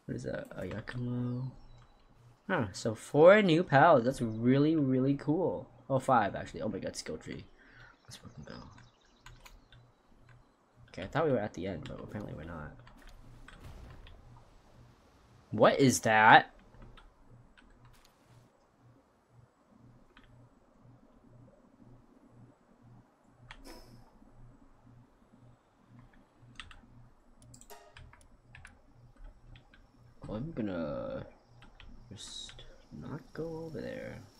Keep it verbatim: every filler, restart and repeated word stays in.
What is that? A Yakumo? Huh, so four new pals. That's really, really cool. Oh, five actually. Oh my god, skill tree. Let's fucking go. Okay, I thought we were at the end, but apparently we're not. What is that? Well, I'm gonna just not go over there.